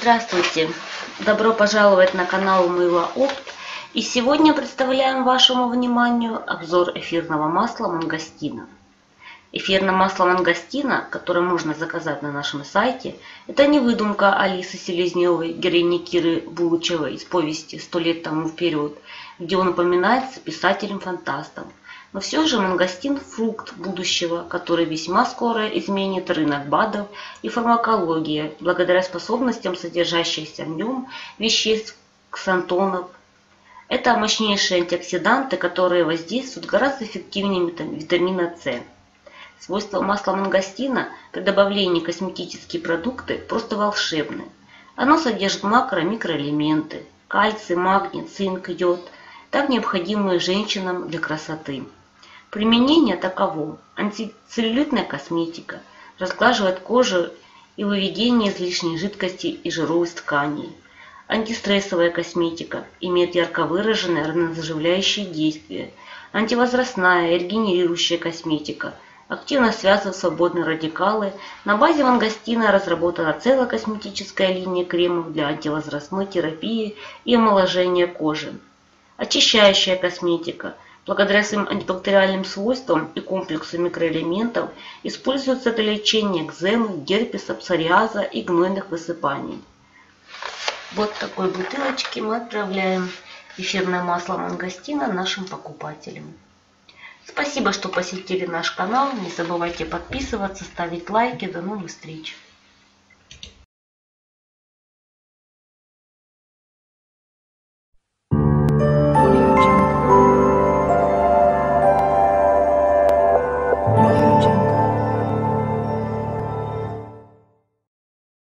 Здравствуйте! Добро пожаловать на канал Мыло Опт. И сегодня представляем вашему вниманию обзор эфирного масла Мангостина. Эфирное масло Мангостина, которое можно заказать на нашем сайте, это не выдумка Алисы Селезневой, героини Киры Булычевой из повести «100 лет тому вперед», где он упоминается писателем-фантастом. Но все же мангостин – фрукт будущего, который весьма скоро изменит рынок БАДов и фармакологии, благодаря способностям содержащихся в нем веществ ксантонов. Это мощнейшие антиоксиданты, которые воздействуют гораздо эффективнее витамина С. Свойства масла мангостина при добавлении в косметические продукты просто волшебны. Оно содержит макро- и микроэлементы – кальций, магний, цинк, йод, так необходимые женщинам для красоты. Применение таково: антицеллюлитная косметика, разглаживает кожу и выведение излишней жидкости и жиров из тканей. Антистрессовая косметика, имеет ярко выраженное ранозаживляющее действие. Антивозрастная и регенерирующая косметика, активно связывает свободные радикалы. На базе мангостина разработана целая косметическая линия кремов для антивозрастной терапии и омоложения кожи. Очищающая косметика, благодаря своим антибактериальным свойствам и комплексу микроэлементов, используется для лечения экземы, герпеса, псориаза и гнойных высыпаний. Вот в такой бутылочке мы отправляем эфирное масло мангостина нашим покупателям. Спасибо, что посетили наш канал. Не забывайте подписываться, ставить лайки. До новых встреч!